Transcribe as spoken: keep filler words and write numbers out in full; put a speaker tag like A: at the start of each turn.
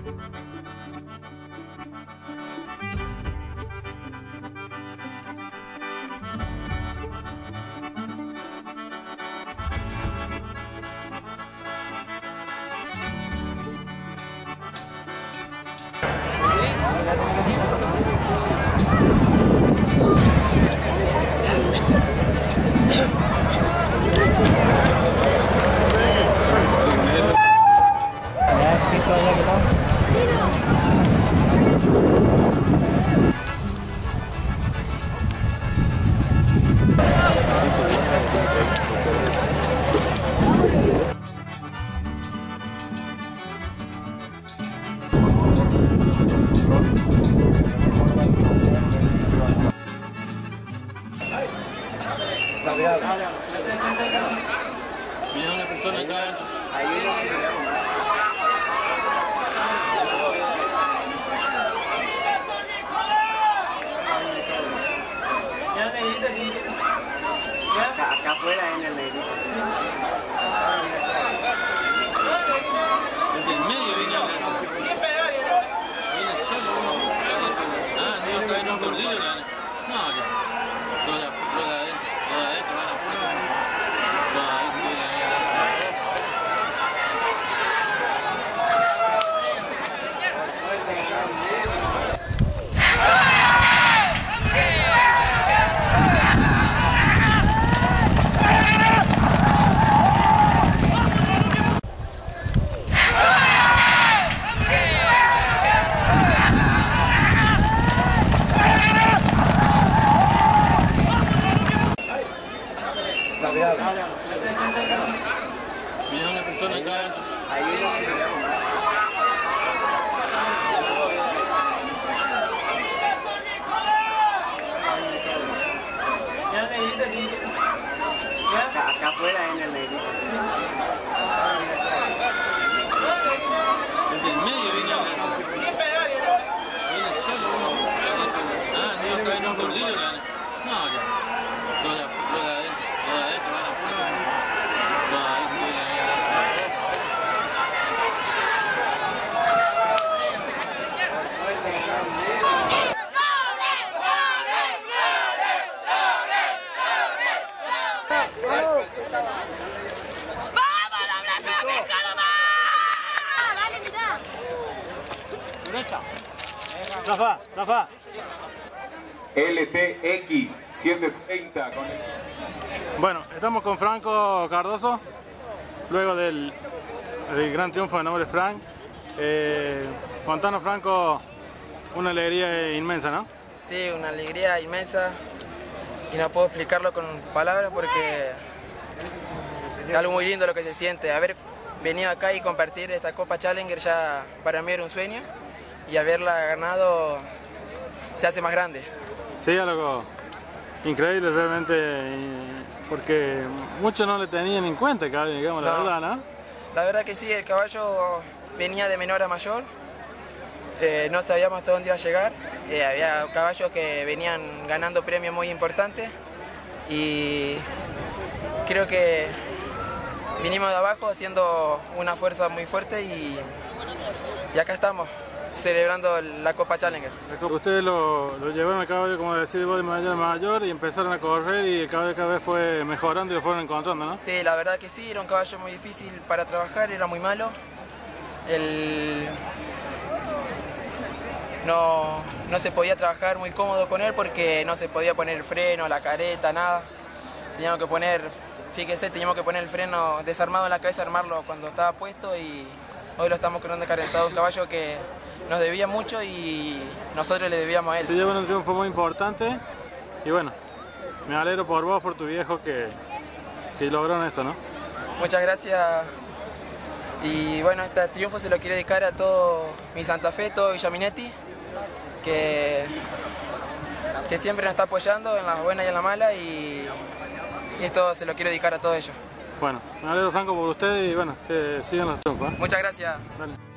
A: Mira una persona acá adentro.
B: Acá, acá afuera en el negrito.
A: Desde el medio viene la... Viene solo uno. Ah, no, acá viene un gordillo. No, ya. Los de adentro, los de adentro van a fuera. Los de adentro vienen ahí adentro. Mira una persona acá adentro.
B: Acá, acá afuera en el negrito.
A: Desde el medio viene la... Viene solo uno. Ah, no, acá viene un gordillo. No, ya. Los de, los de adentro, los de adentro van a fuera. Los de adentro vienen ahí adentro.
C: Rafa, Rafa.
D: L T X setecientos treinta. Con el...
C: Bueno, estamos con Franco Cardoso, luego del, del gran triunfo de Noble Frank. Eh, contanos, Franco, una alegría inmensa, ¿no?
E: Sí, una alegría inmensa y no puedo explicarlo con palabras porque es algo muy lindo lo que se siente. Haber venido acá y compartir esta Copa Challenger ya para mí era un sueño y haberla ganado se hace más grande.
C: Sí, algo increíble realmente, porque muchos no le tenían en cuenta, digamos, la
E: No.
C: verdad, ¿no?
E: La verdad que sí, el caballo venía de menor a mayor, eh, no sabíamos hasta dónde iba a llegar, eh, había caballos que venían ganando premios muy importantes y creo que vinimos de abajo haciendo una fuerza muy fuerte y, y acá estamos, celebrando la Copa Challenger.
C: Ustedes lo, lo llevaron al caballo, como decís vos, de mayor a mayor y empezaron a correr y el caballo cada vez fue mejorando y lo fueron encontrando, ¿no?
E: Sí, la verdad que sí, era un caballo muy difícil para trabajar, era muy malo. El... No, no se podía trabajar muy cómodo con él porque no se podía poner el freno, la careta, nada. Teníamos que poner, fíjese, teníamos que poner el freno desarmado en la cabeza, armarlo cuando estaba puesto y hoy lo estamos corriendo carentado. Un caballo que nos debía mucho y nosotros le debíamos a él.
C: Se llevan un triunfo muy importante y bueno, me alegro por vos, por tu viejo que, que lograron esto, ¿no?
E: Muchas gracias y bueno, este triunfo se lo quiero dedicar a todo mi Santa Fe, todo Villaminetti, que, que siempre nos está apoyando en las buenas y en las malas y, y esto se lo quiero dedicar a todos ellos.
C: Bueno, me alegro, Franco, por ustedes y bueno, que sigan los triunfos, ¿eh?
E: Muchas gracias.
C: Dale.